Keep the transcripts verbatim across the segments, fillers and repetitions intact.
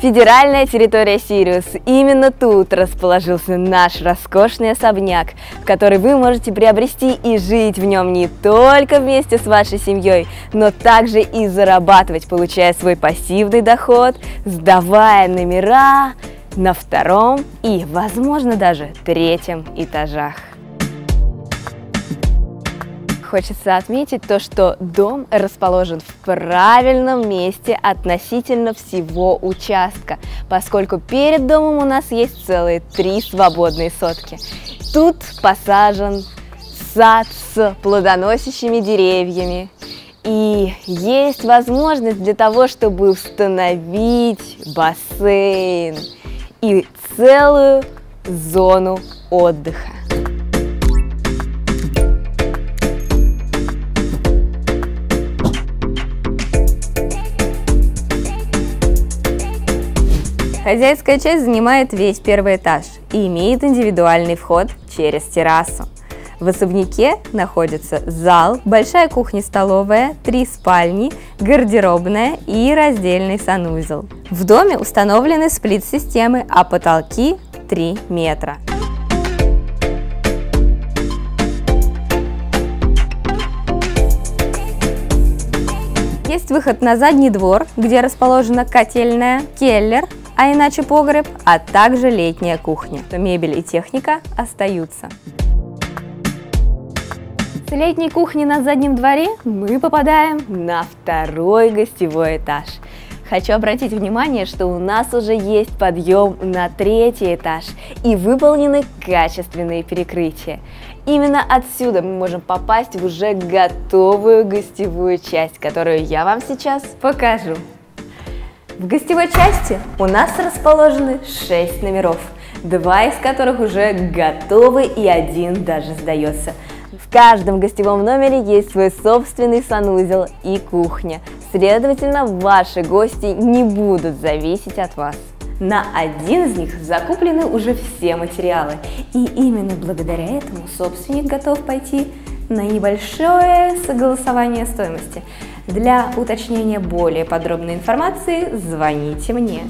Федеральная территория Сириус. Именно тут расположился наш роскошный особняк, в который вы можете приобрести и жить в нем не только вместе с вашей семьей, но также и зарабатывать, получая свой пассивный доход, сдавая номера на втором и, возможно, даже третьем этажах. Хочется отметить то, что дом расположен в правильном месте относительно всего участка, поскольку перед домом у нас есть целые три свободные сотки. Тут посажен сад с плодоносящими деревьями, и есть возможность для того, чтобы установить бассейн и целую зону отдыха. Хозяйская часть занимает весь первый этаж и имеет индивидуальный вход через террасу. В особняке находится зал, большая кухня-столовая, три спальни, гардеробная и раздельный санузел. В доме установлены сплит-системы, а потолки три метра. Есть выход на задний двор, где расположена котельная, келлер, а иначе погреб, а также летняя кухня. Мебель и техника остаются. С летней кухни на заднем дворе мы попадаем на второй гостевой этаж. Хочу обратить внимание, что у нас уже есть подъем на третий этаж и выполнены качественные перекрытия. Именно отсюда мы можем попасть в уже готовую гостевую часть, которую я вам сейчас покажу. В гостевой части у нас расположены шесть номеров, два из которых уже готовы и один даже сдается. В каждом гостевом номере есть свой собственный санузел и кухня, следовательно, ваши гости не будут зависеть от вас. На один из них закуплены уже все материалы, и именно благодаря этому собственник готов пойти на небольшое согласование стоимости. Для уточнения более подробной информации звоните мне.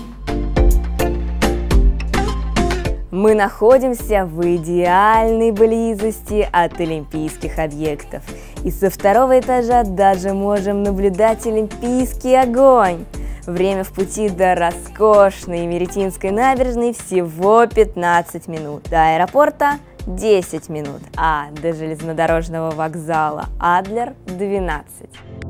Мы находимся в идеальной близости от олимпийских объектов, и со второго этажа даже можем наблюдать олимпийский огонь. Время в пути до роскошной Меретинской набережной всего пятнадцать минут, до аэропорта десять минут, а до железнодорожного вокзала Адлер двенадцать.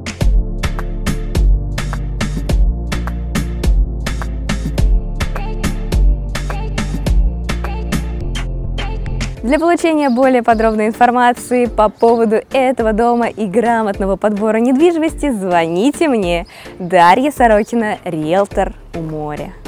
Для получения более подробной информации по поводу этого дома и грамотного подбора недвижимости звоните мне. Дарья Сорокина, риэлтор у моря.